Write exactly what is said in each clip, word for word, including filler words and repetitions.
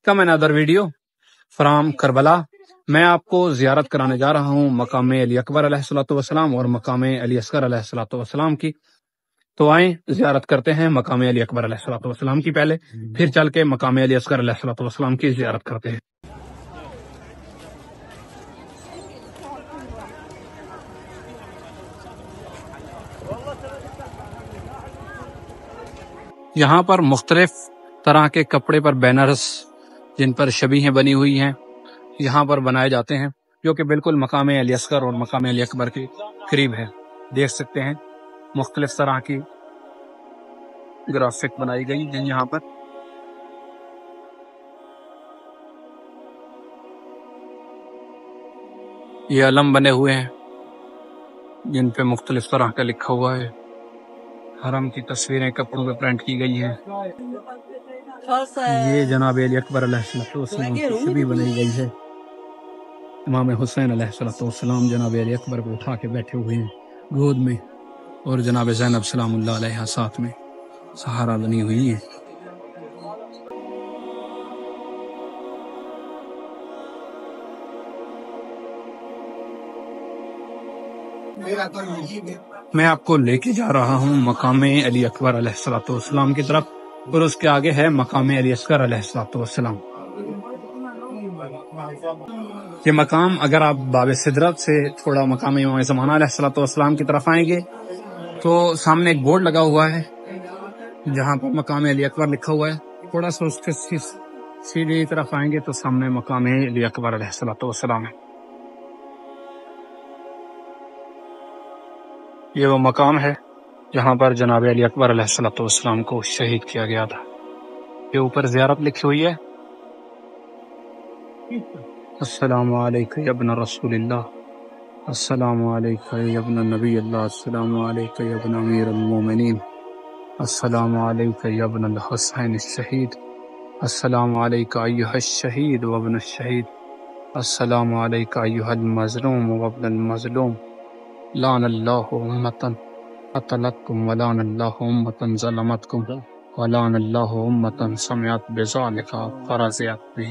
Come another video from Karbala. میں آپ کو زیارت کرانے جا رہا ہوں مقام علی اکبر علیہ الصلوۃ والسلام اور مقام علی اصغر علیہ الصلوۃ والسلام کی. تو آئیں زیارت کرتے ہیں مقام علی اکبر علیہ الصلوۃ والسلام کی پہلے، پھر چل کے مقام علی اصغر علیہ الصلوۃ والسلام کی زیارت کرتے ہیں. یہاں پر مختلف طرح کے کپڑے پر بینرز جن پر شبیہیں بنی ہوئی ہیں یہاں پر بنائے جاتے ہیں، جو کہ بالکل مقام علی اصغر اور مقام علی اکبر کے قریب ہے. دیکھ سکتے ہیں مختلف طرح کی گرافک بنائی گئی ہیں. یہاں پر یہ علم بنے ہوئے ہیں جن پہ مختلف طرح کا لکھا ہوا ہے. حرم کی تصویریں کپڑوں پہ پرنٹ کی گئی ہیں. یہ جناب علی اکبر علیہ السلام کی شبیہ بنائی گئی ہے. امام حسین علیہ السلام جناب علی اکبر کو اٹھا کے بیٹھے ہوئے ہیں گود میں، اور جناب زینب سلام اللہ علیہ ساتھ میں سہارا بنی ہوئی ہے. میں آپ کو لے کے جا رہا ہوں مقام علی اکبر علیہ الصلوۃ والسلام کی طرف، اور اس کے آگے ہے مقام علی اصغر علیہ الصلوۃ والسلام. یہ مقام اگر آپ باب سدرت سے تھوڑا مقام امام زمانہ علیہ الصلوۃ والسلام کی طرف آئیں گے تو سامنے ایک بورڈ لگا ہوا ہے جہاں پر مقام علی اکبر لکھا ہوا ہے. تھوڑا سا اس کے سیدھی طرف آئیں گے تو سامنے مقام علی اکبر علیہ الصلوۃ والسلام ہے. یہ وہ مقام ہے جہاں پر جناب علی اکبر علیہ الصلوۃ والسلام کو شہید کیا گیا تھا. یہ اوپر زیارت لکھی ہوئی ہے. السلام علیکم یا ابن رسول اللہ، السلام علیکم یا ابن نبی اللہ، السلام علیکم یا ابن امیر المومنین، السلام علیکم یا ابن الحسین الشہید، السلام علیکم ایھا الشہید و ابن الشہید، السلام علیکم ایھا المظلوم و ابن المظلوم، لعن اللہ امتا قتلتکم ولعن اللہ امتا ظلمتکم ولعن اللہ امتا سمعت بذلک فرضیت بہ.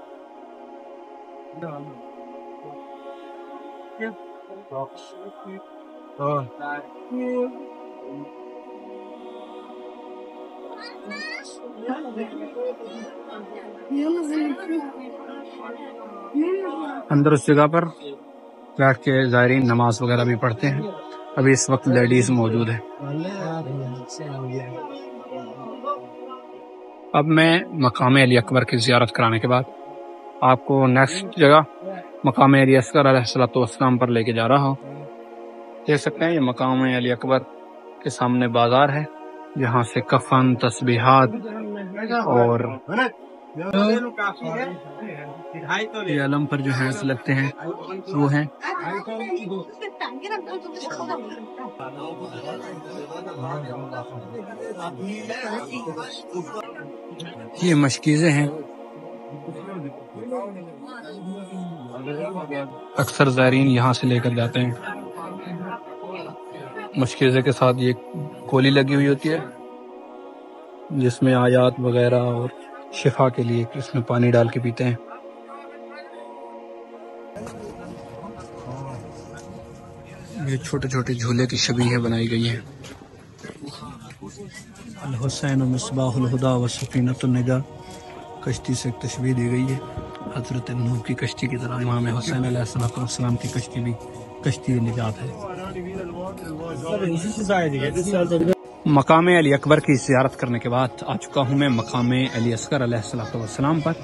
اندر اس جگہ پر بیٹھ کے زائرین نماز وغیرہ بھی پڑھتے ہیں. ابھی اس وقت لیڈیز موجود ہیں. اب میں مقام علی اکبر کی زیارت کرانے کے بعد آپ کو نیکسٹ جگہ مقام علی اصغر علیہ الصلوۃ والسلام پر لے کے جا رہا ہوں. دیکھ سکتے ہیں یہ مقام علی اکبر کے سامنے بازار ہے جہاں سے کفن، تسبیحات اور یہ علم پر جو ہینڈز لگتے ہیں وہ ہیں. یہ مشکیزیں ہیں. اکثر زائرین یہاں سے لے کر جاتے ہیں. مشکیزے کے ساتھ یہ کولی لگی ہوئی ہوتی ہے جس میں آیات وغیرہ اور شفا کے لیے اس میں پانی ڈال کے پیتے ہیں. یہ چھوٹے چھوٹے جھولے کی شبیہیں بنائی گئی ہیں. الحسین مصباح الہدی و سفینۃ النجات، کشتی سے ایک تشبیہ دی گئی ہے حضرت نوح کی کشتی کی طرح. امام حسین علیہ الصلوۃ والسلام کی کشتی بھی کشتی نجات ہے. مقام علی اکبر کی زیارت کرنے کے بعد آ چکا ہوں میں مقام علی اصغر علیہ الصلوۃ والسلام پر.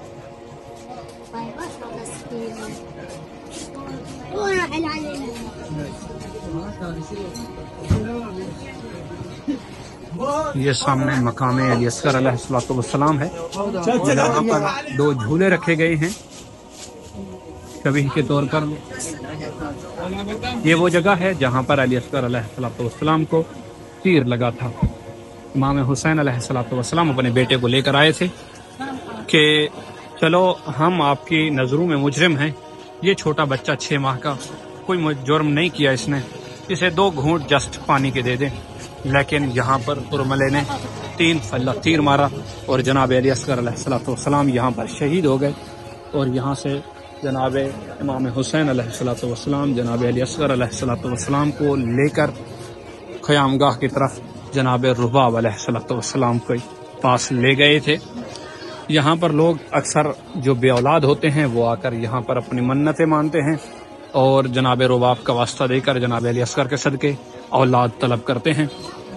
یہ سامنے مقام علی اصغر علیہ الصلوۃ والسلام ہے. یہاں پر دو جھولے رکھے گئے ہیں شبیہ کے طور پر. یہ وہ جگہ ہے جہاں پر علی اصغر علیہ الصلوۃ والسلام کو تیر لگا تھا. امام حسین علیہ الصلوۃ والسلام اپنے بیٹے کو لے کر آئے تھے کہ چلو ہم آپ کی نظروں میں مجرم ہیں. یہ چھوٹا بچہ چھ ماہ کا، کوئی جرم نہیں کیا اس نے، اسے دو گھونٹ جسٹ پانی کے دے دیں. لیکن یہاں پر پرملے نے تین اللہ تیر مارا اور جناب علی اصغر علیہ الصلوۃ والسلام یہاں پر شہید ہو گئے، اور یہاں سے جناب امام حسین علیہ الصلوۃ والسلام جناب علی اصغر علیہ الصلوۃ والسلام کو لے کر خیام گاہ کی طرف جناب رباب علیہ الصلوۃ والسلام کے پاس لے گئے تھے۔ یہاں پر لوگ اکثر جو بے اولاد ہوتے ہیں وہ آ کر یہاں پر اپنی منتیں مانتے ہیں اور جناب رباب کا واسطہ دے کر جناب علی اصغر کے صدقے اولاد طلب کرتے ہیں۔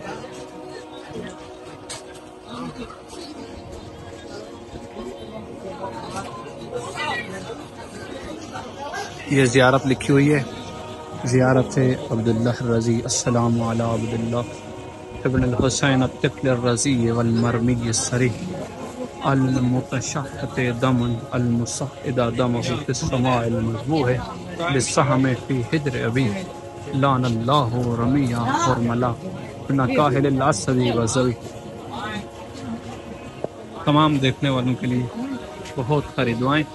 یہ زیارت لکھی ہوئی ہے، زیارت عبداللہ الرضی، السلام علی عبداللہ ابن الحسین الطفل الرضی والمرمی السری المتشحت دم المصعد دمہ فی السماء المذبوح بالسہم فی حجر ابی لعن اللہ رمیہ حرملہ ابن کاہل الاسدی وزوی۔ تمام دیکھنے والوں کے لیے بہت ساری دعائیں۔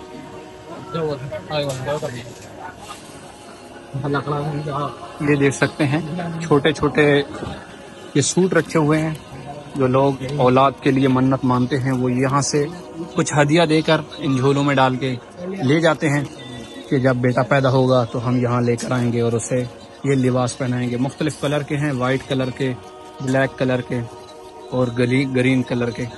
یہ دیکھ سکتے ہیں چھوٹے چھوٹے یہ سوٹ رکھے ہوئے ہیں، جو لوگ اولاد کے لیے منت مانتے ہیں وہ یہاں سے کچھ ہدیہ دے کر ان جھولوں میں ڈال کے لے جاتے ہیں کہ جب بیٹا پیدا ہوگا تو ہم یہاں لے کر آئیں گے اور اسے یہ لباس پہنائیں گے۔ مختلف کلر کے ہیں، وائٹ کلر کے، بلیک کلر کے اور گلی گرین کلر کے۔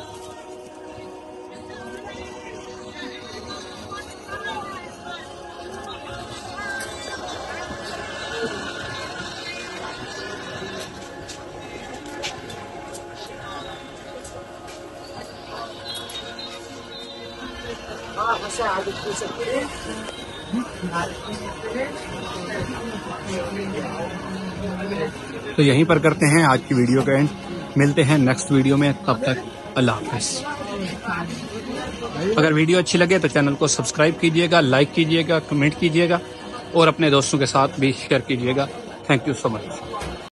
تو یہیں پر کرتے ہیں آج کی ویڈیو کا اینڈ، ملتے ہیں نیکسٹ ویڈیو میں، تب تک اللہ حافظ۔ اگر ویڈیو اچھی لگے تو چینل کو سبسکرائب کیجیے گا، لائک کیجیے گا، کمنٹ کیجیے گا اور اپنے دوستوں کے ساتھ بھی شیئر کیجیے گا۔ Thank you so much.